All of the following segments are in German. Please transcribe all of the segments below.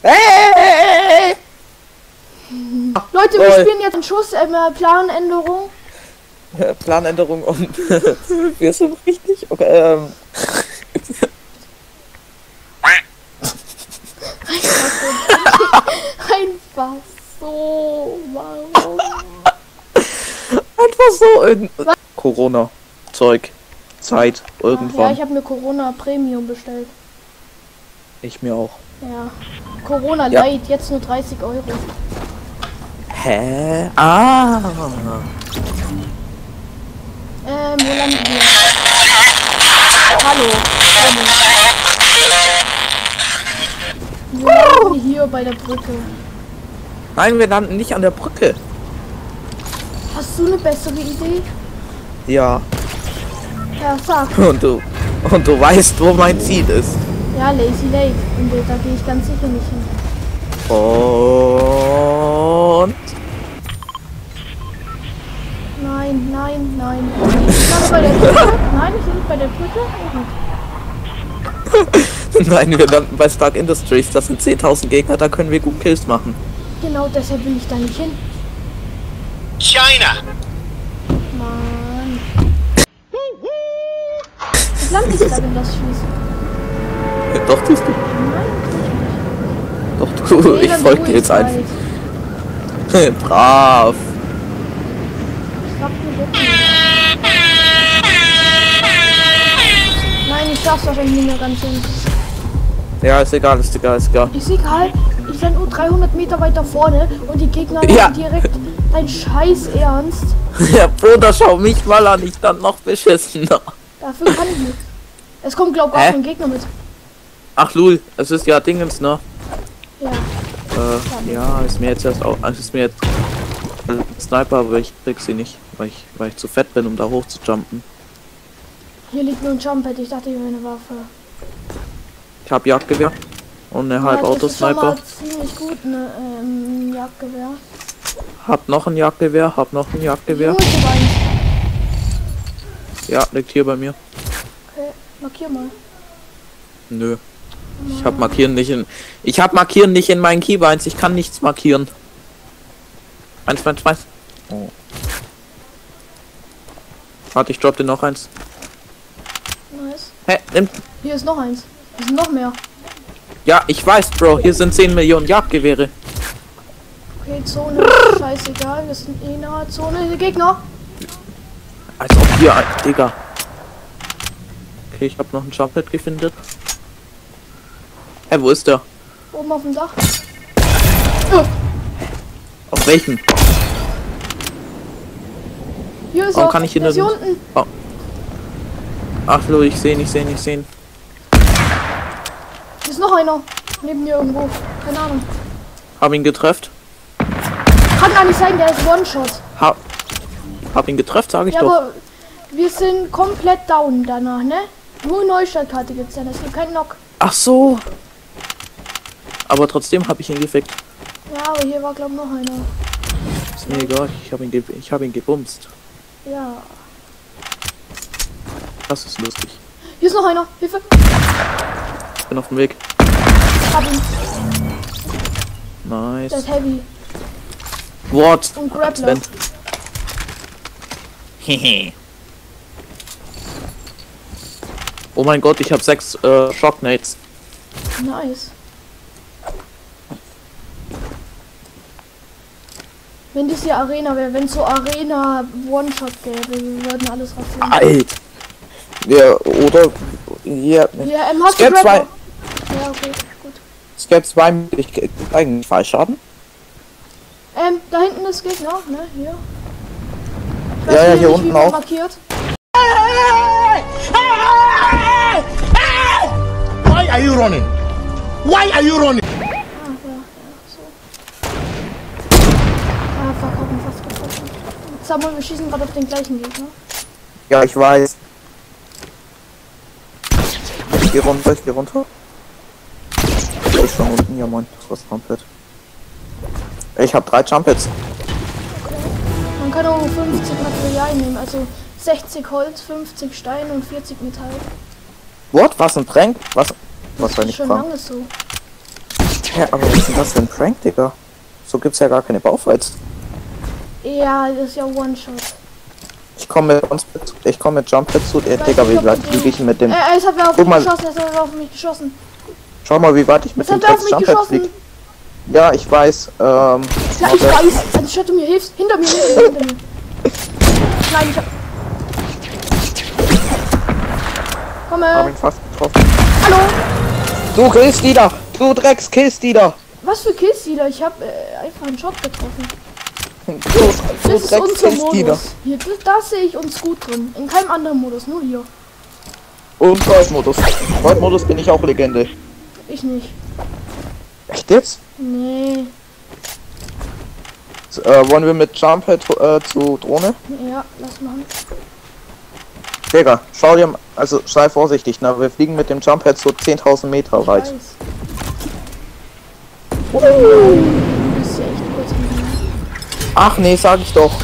Hey! Leute, wir spielen jetzt einen Schuss, Planänderung. Planänderung und wir sind richtig. Okay, Einfach so, warum? einfach so in Corona Zeug Zeit irgendwann. Ja, ich habe mir Corona Premium bestellt. Ich mir auch. Ja. Corona Ja. Light, jetzt nur 30 Euro. Hä? Ah. Wo landen wir? Hallo. Wo landen wir? Hier bei der Brücke. Nein, wir landen nicht an der Brücke. Hast du eine bessere Idee? Ja. Ja, sag. Und du weißt, wo mein Ziel ist. Ja, Lazy Lake. Und da gehe ich ganz sicher nicht hin. Und Nein, nein, nein. Ich lande bei der Brücke. Nein, ich bin nicht bei der Brücke. nein, wir landen bei Stark Industries. Das sind 10.000 Gegner, da können wir gut Kills machen. Genau deshalb will ich da nicht hin. China. Mann. Ich lande nicht da, wenn das schießt. Doch, tust du. Nein, Doch, du. nee, Ich dann folge tu dir jetzt ich's einfach. halt. Brav. Ich glaub, du bist nicht. Nein, ich schaff's wahrscheinlich nicht mehr ganz hin. Ja, ist egal, ist egal, ist egal. Ist egal, ich bin nur 300 Meter weiter vorne und die Gegner Ja. haben direkt dein Scheiß Ernst. Ja, Bruder, schau mich mal an, ich dann noch beschissener. Dafür kann ich nicht. Es kommt, glaub ich, auch ein Gegner mit. Ach, Lul, es ist ja Dingens, ne? Ja. Ja, ist mir jetzt erst auch, ist mir jetzt ein Sniper, aber ich krieg sie nicht, weil ich zu fett bin, um da hoch zu jumpen. Hier liegt nur ein Jumppad, ich dachte, hier wäre eine Waffe. Ich hab Jagdgewehr und eine Das ist schon Halbautosniper. mal ziemlich gut, ne, Jagdgewehr. Hab noch ein Jagdgewehr, hab noch ein Jagdgewehr. Wo ist die Bein? Ja, liegt hier bei mir. Okay, markier mal. Nö. Ich hab Markieren nicht in meinen Keybinds, ich kann nichts markieren. 1, 2, 2. Oh. Warte, ich drop dir noch eins. Nice. Hä, nimm. Hier ist noch eins. Hier sind noch mehr. Ja, ich weiß, Bro, hier sind 10 Millionen Jagdgewehre. Okay, Zone, scheißegal, wir sind eh nahe Zone. Die Gegner. Als ob hier, Digga. Okay, ich hab noch ein Jumppad gefunden. Hä, wo ist der? Oben auf dem Dach. Auf welchen? Hier ist Warum er. kann ich hier Der ist hier nicht- unten. Oh. Ach, Lo, ich seh ihn. Hier ist noch einer. Neben mir irgendwo. Keine Ahnung. Hab ihn getrefft. Kann gar nicht sein, der ist One-Shot. Hab ihn getrefft, sage ich Ja, doch. aber wir sind komplett down danach, ne? Nur Neustadtkarte gibt's dann. Es gibt keinen Knock. Ach so. Aber trotzdem habe ich ihn gefickt. Ja, aber hier war glaub noch einer. Ist mir egal, ich hab ihn gebumst. Ja. Das ist lustig. Hier ist noch einer. Hilfe. Ich bin auf dem Weg. Hab ihn. Der Nice. ist heavy. What? Und Grappler. Advent. Hehe. Oh mein Gott, ich habe 6 Shocknades. Nice. Wenn das hier Arena wäre, wenn so Arena One-Shot gäbe, wir würden alles rasieren. Alt. Ja, oder hier. Ja, hast du Skep 2. Grappler? Ja, okay, gut. Skep 2 ich eigentlich Fallschaden. Da hinten ist Gegner, ne? Hier. Ich Ja, ja, nicht, hier wie unten man auch. markiert. Why are you running? Why are you running? Ah, ja, so. Ah, fuck, hab ihn fast getroffen. Samuel, wir schießen gerade auf den gleichen Gegner. Ja, ich weiß. Ich geh runter, ich geh runter. Ich bin schon unten, ja moin, das war's komplett. Ich hab 3 Jump-Hits. Man kann auch 50 Materialien nehmen, also 60 Holz, 50 Stein und 40 Metall. What? Was ein Tränk? Was soll Das ich ist schon fragen? lange so. Hä, aber was ist denn das für ein Prank, Digga? So gibt's ja gar keine Baufights. Ja, das ist ja One-Shot. Ich komme mit Jump Pad zu, Digga, wie weit fliege ich mit dem... Es hat wer auf Guck mich mal. geschossen, es hat wer auf mich geschossen. Schau mal, wie weit ich mit Es dem hat wer auf mich Jump Pad geschossen. fliege. Ja, ich weiß, Ja, ich weiß. Also, statt du mir hilfst, hinter mir. Nein, ich hab... Hab Komme. ihn fast getroffen. Hallo. Du Killstealer! Du Drecks-Killstealer! Was für Killstealer? Ich hab einfach einen Shot getroffen. Du Das ist unser Drecks-Killstealer! Modus. Hier, das sehe ich uns gut drin. In keinem anderen Modus, nur hier. Und Goldmodus. Goldmodus bin ich auch Legende. Ich nicht. Echt jetzt? Nee. Wollen wir mit Jump Pad zu Drohne? Ja, lass machen. Digga, schau dir, also sei vorsichtig, ne? Wir fliegen mit dem Jump Pad so 10.000 Meter Ich weit. weiß. Das ist ja echt kurz. Ach nee, sag ich doch.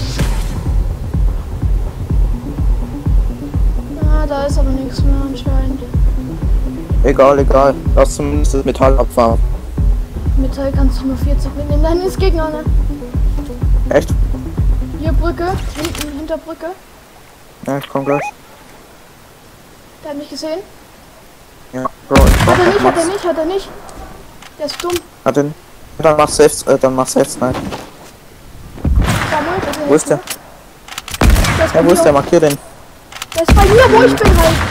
Ah, da ist aber nichts mehr anscheinend. Egal, egal. Lass zumindest das Metall abfahren. Metall kannst du nur 40 mitnehmen. Da hinten ist Gegner, ne? Echt? Hier Brücke, hinten hinter Brücke. Ja, ich komm gleich. Der hat mich gesehen. Ja, Bro, ich Hat er nicht, mach's. hat er nicht. Der ist dumm. Hat er nicht? Dann mach selbst, nein. Samuel, bitte Wo ist der? Der ist Ja, bei wo ist mir. der? Markier den. Der ist bei mir, wo ich bin halt.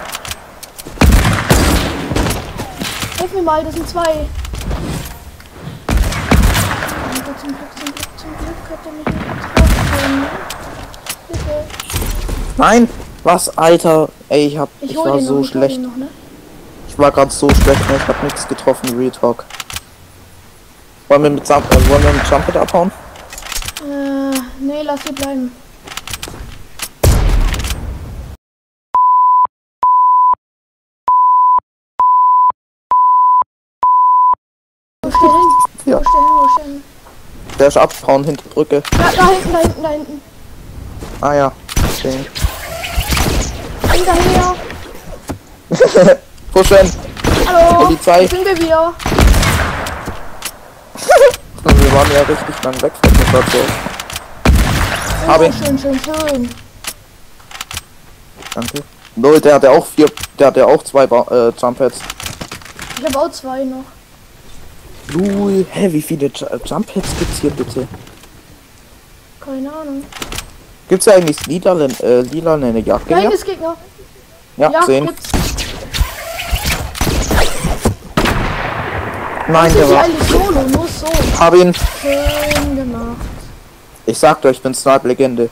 Hilf mir mal, das sind zwei. Aber zum Glück hat er mich nicht getroffen. Bitte. Nein! Was, Alter? Ey, ich Ich hol war den so noch, ich hol schlecht. den noch, ne? Ich war gerade so schlecht, ne? Ich hab nichts getroffen, Real Talk. Wollen wir mit Jump Pad abhauen? Nee, lass hier bleiben. Wo stellen? Ja. Wo stellen? Der ist abhauen hinter Brücke. Ja, da hinten. Ah ja. Den. Hinterher. Pushen! Hallo. Polizei. Sind wir wieder? Wir waren ja richtig lang weg von der Station. Hab ihn. Schön. Danke. Null, der hatte auch zwei Jump Pads. Ich habe auch zwei noch. Lul, hä, wie viele Jump Pads gibt's hier bitte? Keine Ahnung. Gibt's ja eigentlich lilane Jagdgewehr? Nein, ist Gegner. Ja, sehen. Gibt's. Nein, Das der ist ja war. eigentlich solo, nur so. Hab ihn. Schön gemacht. Ich sagte euch, ich bin Snipe-Legende.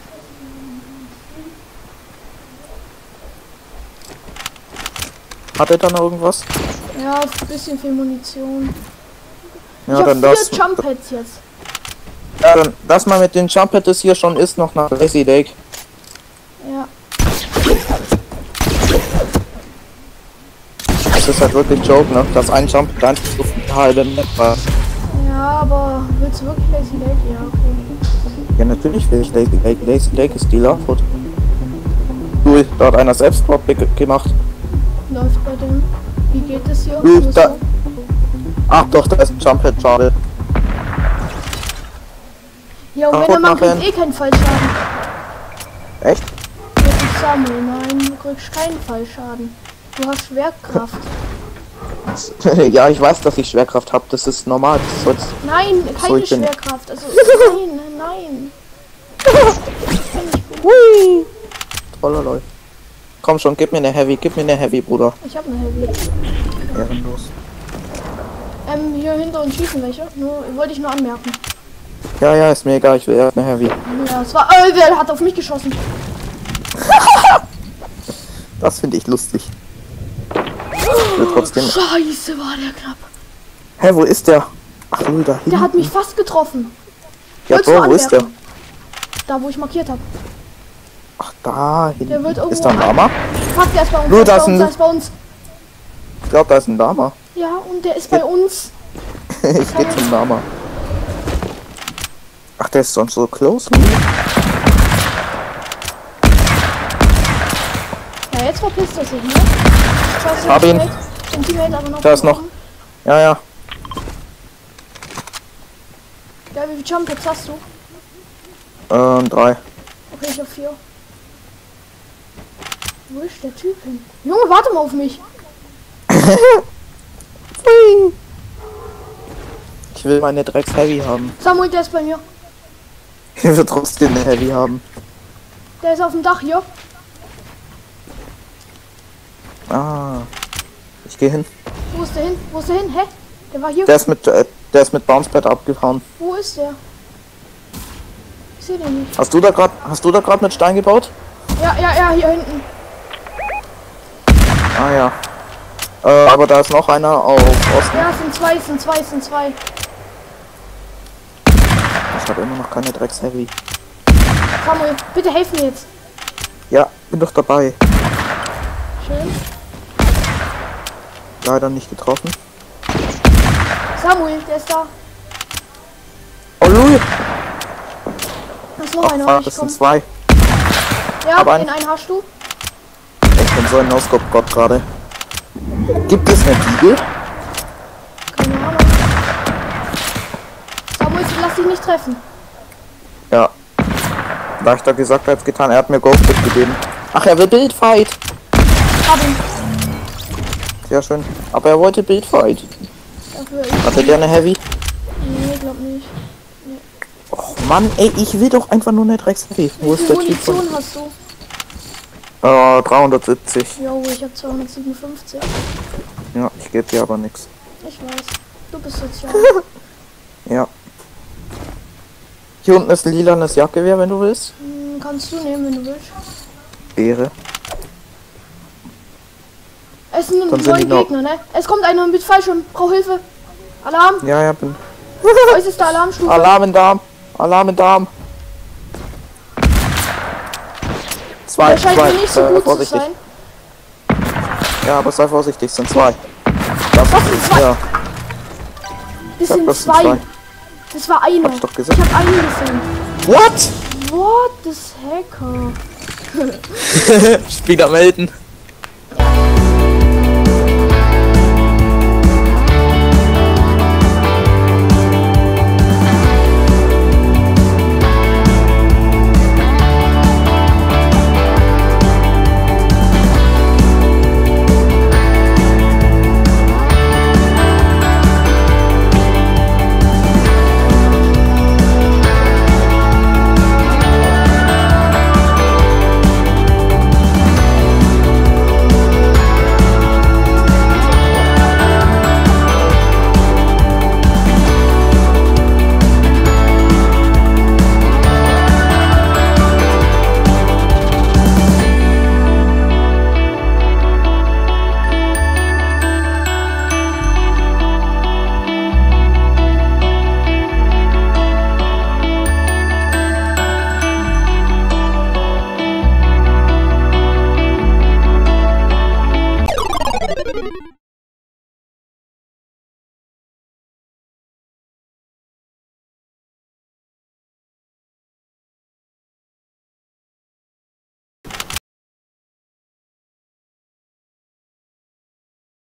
Hat er da noch irgendwas? Ja, ein bisschen viel Munition. Ja, ich dann habe das. 4 Jump Pads jetzt. Ja, dann, dass man mit den Jump Pads hier schon ist, noch nach Lazy Lake. Ja. Das ist halt wirklich Joke, ne? Dass ein Jump Pad einfach so eine halbe Map war. Ja, aber willst du wirklich Lazy Lake? Ja, okay. Ja, natürlich will ich Lazy Lake. Lazy Lake ist die Love. Cool, da hat einer Selbstmord gemacht. Läuft bei dem. Wie geht es hier? Cool, Nur da. so? Ach doch, da ist ein Jump Pad, schade. Ja, und Ach, wenn er man machen. kriegt eh keinen Fallschaden. Echt? Wirklich Samuel, nein, du kriegst keinen Fallschaden. Du hast Schwerkraft. Ja, ich weiß, dass ich Schwerkraft habe. Das ist normal. Das soll's. Nein, So, keine ich bin- Schwerkraft. Also, nein. Hui! Trollerloi. Komm schon, gib mir eine Heavy, Bruder. Ich hab eine Heavy. Ehrenlos. Hier hinter uns schießen welche. Wollte ich nur anmerken. Ja, ist mir egal, ich will erst eine Heavy. Ja, es war. Wer hat auf mich geschossen? Das finde ich lustig. Ich will trotzdem. Scheiße, war der knapp. Hä, wo ist der? Ach, null, da hinten. Der hat mich fast getroffen. Ja, Wolltest du Bro, wo ist der? anmerken? Da, wo ich markiert habe. Ach, da Der hinten. wird irgendwo. Ist da ein Lama? Fuck, der ist bei uns. Nur Der das ist ein- bei uns. Ich glaube, da ist ein Lama. Ja, und der ist bei uns. Ich geh zum Lama. Ach, der ist sonst so close. Ja, jetzt verpisst er sich, ne? Hab ihn. Den Teammate aber noch. Da ist noch. Ja. Ja, wie viele Jump Pads hast du? 3. Okay, ich hab 4. Wo ist der Typ hin? Junge, warte mal auf mich. Ich will meine Drecks Heavy haben. Samuel, der ist bei mir. Ich will trotzdem eine Heavy haben. Der ist auf dem Dach hier. Ah. Ich gehe hin. Wo ist der hin? Wo ist der hin? Hä? Der war hier. Der ist mit Bouncepad abgehauen. Wo ist der? Ich sehe den nicht. Hast du da gerade mit Stein gebaut? Ja, hier hinten. Ah ja. Aber da ist noch einer auf Osten. Ja, sind zwei. Ich habe immer noch keine Drecks Heavy. Samuel, bitte helf mir jetzt. Ja, bin doch dabei. Schön. Leider nicht getroffen. Samuel, der ist da. Oh Louis! Da ist noch einer. Ach, Ich das komm. sind 2. Ja, aber den einen hast du. Ich bin so ein No-Scope-Gott gerade. Gibt es eine Diegel? Keine Ahnung. Samuel, lass dich nicht treffen. Ja. Leichter gesagt als getan. Er hat mir Ghosted gegeben. Ach, er will Bildfight. Hab ihn. Sehr schön. Aber er wollte Bildfight. Dafür Hatte der eine Heavy? Nee, glaub nicht. Och Mann, ey, ich will doch einfach nur eine Drecks Heavy. Wo Wie ist viel der Typ von? Munition hast du? 370. Jo, ich hab 257. Ja, ich gebe dir aber nichts. Ich weiß. Du bist sozial. Ja. Hier unten ist ein lilanes Jagdgewehr, wenn du willst. Kannst du nehmen, wenn du willst. Wäre. Es sind Dann sind neun die noch- Gegner, ne? Es kommt einer mit Fallsch und braucht Hilfe. Alarm. Ja, ja, bin. Äußerste Alarmstufe. Alarm in Darm. Alarm in Darm. Der scheint mir nicht so gut zu vorsichtig. sein. Ja, aber sei vorsichtig, es sind 2. Was sind zwei? Ja, Das sag, sind das sind zwei. zwei. Das war einer. Hab ich doch gesagt. Ich hab einen gesehen. What? What? Das Hacker. Spieler melden.